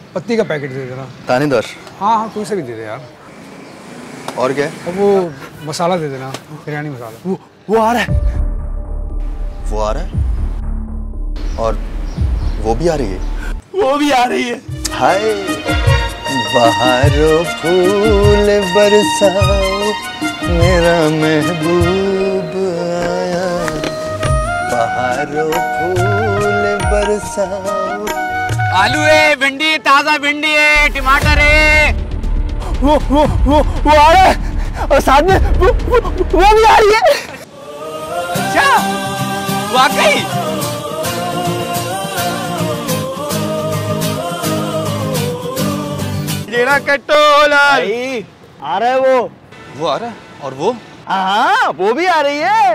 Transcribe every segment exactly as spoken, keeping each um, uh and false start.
पत्ती का पैकेट दे देना। थानेदार? हाँ हाँ कोई सा भी दे दे यार। और क्या? और वो मसाला दे देना, बिरयानी मसाला। वो वो आ रहा है, वो आ रहा है, और वो भी आ रही है, वो भी आ रही है। हाय बहारों फूल बरसाओ मेरा महबूब आया, बहारों फूल बरसाओ। आलू है, भिंडी, ताजा भिंडी है, टमाटर है। वो वो वो वो आ रहा है और साथ में वो वो, वो भी आ रही है। अच्छा वाकई? जेड़ा कटोला आ रहा है, वो वो आ रहा है, और वो हाँ वो भी आ रही है,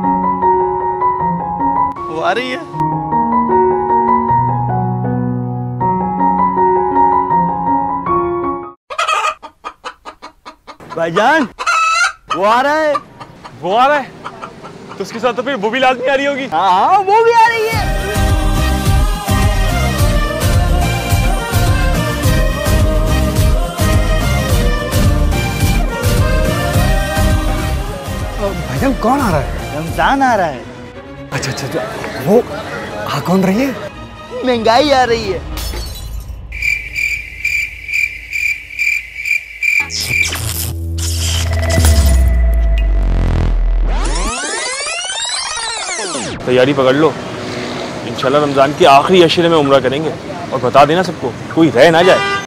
वो आ रही है। भाईजान वो आ रहा है। वो आ रहा है तो उसके साथ तो फिर वो भी लाजमी आ रही होगी। हाँ हाँ वो भी आ रही है। भाईजान कौन आ रहा है? रमजान आ रहा है। अच्छा अच्छा अच्छा, वो आ कौन रही है? महंगाई आ रही है। तैयारी पकड़ लो, इंशाल्लाह रमजान के आखिरी अशरे में उम्रा करेंगे, और बता देना सबको, कोई रह ना जाए।